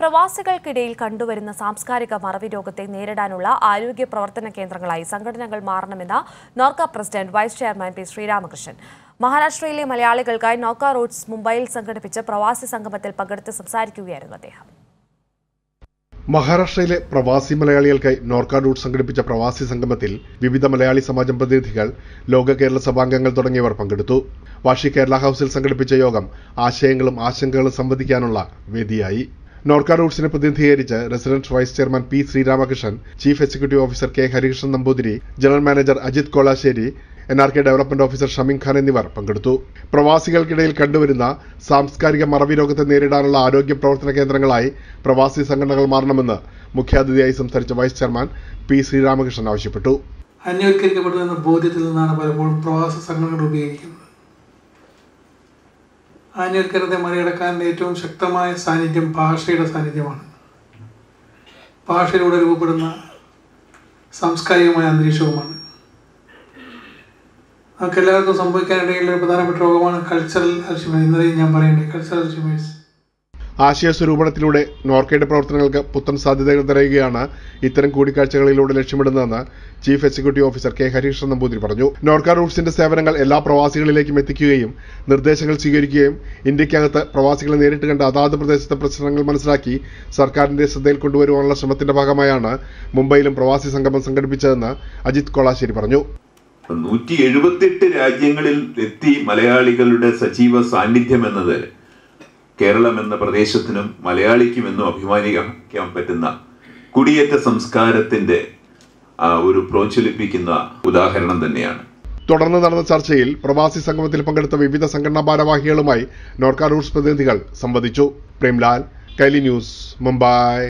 പ്രവാസികൾക്കിടയിൽ കണ്ടുവരുന്ന സാംസ്കാരിക മറവി രോഗത്തെ നേരിടാനുള്ള ആരോഗ്യ പ്രവർത്തന കേന്ദ്രങ്ങളായി സംഘടനകൾ മാറണമെന്ന് Norka president vice chairman P Sreeramakrishnan. മഹാരാഷ്ട്രയിലെ മലയാളികൾക്കായി നോർക്ക റൂട്ട്സ് മുംബൈയിൽ സംഘടിപ്പിച്ച പ്രവാസി സംഗമത്തിൽ പങ്കെടുത്ത് സംസാരിക്കുകയായിരുന്നു അദ്ദേഹം. മഹാരാഷ്ട്രയിലെ പ്രവാസി മലയാളികൾക്കായി നോർക്ക റൂട്ട്സ് സംഘടിപ്പിച്ച പ്രവാസി സംഗമത്തിൽ വിവിധ മലയാളി സമാജം പ്രതിനിധികൾ, ലോക കേരള സഭാംഗങ്ങൾ തുടങ്ങിയവർ പങ്കെടുത്തു. വാഷി കേരള ഹൌസിൽ സംഘടിപ്പിച്ച യോഗം ആശയങ്ങളും ആശങ്കകളും സംവദിക്കാനുള്ള വേദിയായി. നോർക്ക റൂട്ട്സിനെ പ്രതിനിധീകരിച്ച് resident vice chairman P Sreeramakrishnan, chief executive officer K Harikrishnan Namboothiri, general manager Ajith Kolassery, NRK development officer Shameem Khan എന്നിവർ പങ്കെടുത്തു. പ്രവാസികൾക്കിടയിൽ കണ്ടുവരുന്ന സാംസ്കാരിക മറവി രോഗത്തെ നേരിടാനുള്ള ആരോഗ്യ പ്രവർത്തന കേന്ദ്രങ്ങളായി പ്രവാസി സംഘടനകൾ മാറണമെന്ന് മുഖ്യാതിഥിയായി സംസാരിച്ച വൈസ് ചെയർമാൻ പി ശ്രീരാമകൃഷ്ണൻ ആവശ്യപ്പെട്ടു. അന്വൽക്കരിക്കപ്പെടുന്ന ബോധ്യത്തിൽ നിന്നാണ് പലപ്പോഴും പ്രവാസി സംഘടനകൾ ഉപയോഗിക്കുന്നത്. അന്വൽക്കരണത്തെ മറികടക്കാൻ ഏറ്റവും ശക്തമായ സാന്നിധ്യം ഭാഷയുടെ സാന്നിധ്യമാണ്. ഭാഷയിലൂടെ രൂപപ്പെടുന്ന സാംസ്കാരികമായ അന്തരീക്ഷവുമാണ്. നമുക്ക് എല്ലാവർക്കും സംഭവിക്കാനിടയിലുള്ള ഒരു പ്രധാനപ്പെട്ട രോഗമാണ് കൾച്ചറൽ അൽഷിമേഴ്സ്. ഇന്നലെയും ഞാൻ പറയേണ്ടത് കൾച്ചറൽ അൽഷിമേഴ്സ്. ആശയസ്വരൂപണത്തിലൂടെ നോർക്കയുടെ പ്രവർത്തനങ്ങൾക്ക് പുത്തൻ സാധ്യതകൾ തരുകയാണ് ഇത്തരം കൂടിക്കാഴ്ചകളിലൂടെ ലക്ഷ്യമിടുന്നതെന്ന് chief executive officer K Harikrishnan Namboothiri പറഞ്ഞു. നോർക്ക റൂട്ട്സിന്റെ സേവനങ്ങൾ എല്ലാ പ്രവാസികളിലേക്കും എത്തിക്കുകയും നിർദ്ദേശങ്ങൾ സ്വീകരിക്കുകയും ഇന്ത്യക്കകത്ത് പ്രവാസികളെ നേരിട്ട് കണ്ട് അതാത് പ്രദേശത്തെ പ്രശ്നങ്ങൾ മനസ്സിലാക്കി സർക്കാരിന്റെ ശ്രദ്ധയിൽ കൊണ്ടുവരുവാനുള്ള ശ്രമത്തിന്റെ ഭാഗമായാണ് മുംബൈയിലും പ്രവാസി സംഗമം സംഘടിപ്പിച്ചതെന്ന് അജിത് കോളാശ്ശേരി പറഞ്ഞു. 178 രാജ്യങ്ങളിൽ എത്തി മലയാളികളുടെ സജീവ സാന്നിധ്യം എന്നത് കേരളം എന്ന പ്രദേശത്തിനും മലയാളിക്കുമെന്നും അഭിമാനിക്കാൻ പറ്റുന്ന കുടിയേറ്റ സംസ്കാരത്തിന്റെ ഒരു പ്രോജ്വലിപ്പിക്കുന്ന ഉദാഹരണം തന്നെയാണ്. തുടർന്ന് നടന്ന ചർച്ചയിൽ പ്രവാസി സംഗമത്തിൽ പങ്കെടുത്ത വിവിധ സംഘടനാ ഭാരവാഹികളുമായി നോർക്ക റൂട്ട്സ് പ്രതിനിധികൾ സംവദിച്ചു. പ്രേംലാൽ, കൈരളി ന്യൂസ്, മുംബൈ.